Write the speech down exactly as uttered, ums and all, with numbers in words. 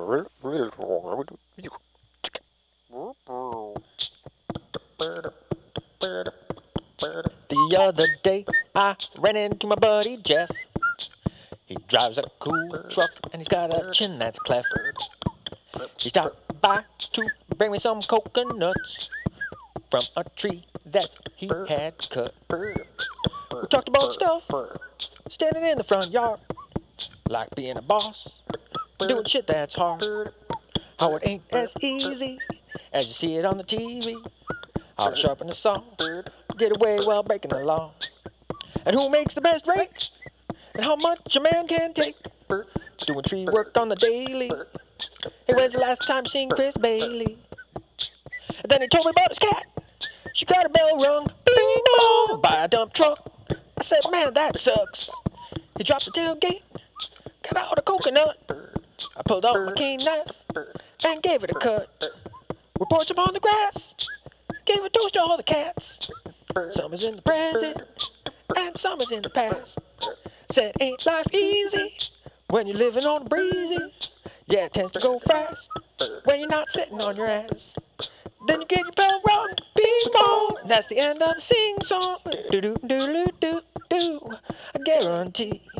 The other day, I ran into my buddy Jeff. He drives a cool truck and he's got a chin that's cleft. He stopped by to bring me some coconuts from a tree that he had cut. We talked about stuff, standing in the front yard, like being a boss, doing shit that's hard. How it ain't as easy as you see it on the T V. How to sharpen the saw, get away while breaking the law. And who makes the best rake? And how much a man can take. Doing tree work on the daily. Hey, when's the last time you seen Chris Bailey? And then he told me about his cat. She got a bell rung, bing bong, by a dump truck. I said, man, that sucks. He dropped the tailgate, got out a coconut. I pulled out my cane knife and gave it a cut. We poured some on the grass, gave a toast to all the cats. Some is in the present and some is in the past. Said, ain't life easy when you're living on the breezy? Yeah, it tends to go fast when you're not sitting on your ass. Then you get your bell rung, bing bong, and that's the end of the sing song. Do do do do do do. I guarantee